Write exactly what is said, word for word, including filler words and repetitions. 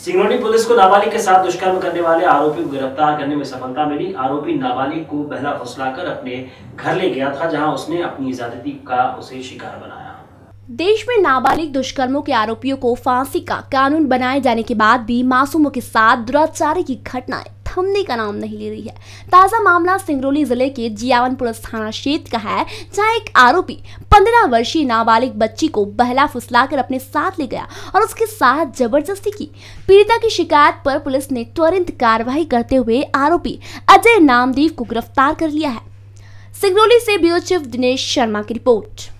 Singrauli police को नाबालिग के साथ दुष्कर्म करने वाले आरोपी को गिरफ्तार करने में सफलता मिली। आरोपी नाबालिग को बहला फुसलाकर अपने घर ले गया था, जहां उसने अपनी ज्यादती का उसे शिकार बनाया। देश में नाबालिग दुष्कर्मों के आरोपियों को फांसी का कानून बनाए जाने के बाद भी मासूमों के साथ दुराचारी की घटनाएं थमने का नाम नहीं ले रही है। ताजा मामला सिंगरौली जिले के जियावन पुलिस थाना क्षेत्र का है, जहां एक आरोपी पंद्रह वर्षीय नाबालिग बच्ची को बहला फुसलाकर अपने साथ ले गया और उसके साथ जबरदस्ती की। पीड़िता की शिकायत पर पुलिस ने त्वरित कार्रवाई करते हुए आरोपी अजय नामदेव को गिरफ्तार कर लिया है। सिंगरौली से ब्यूरो चीफ दिनेश शर्मा की रिपोर्ट।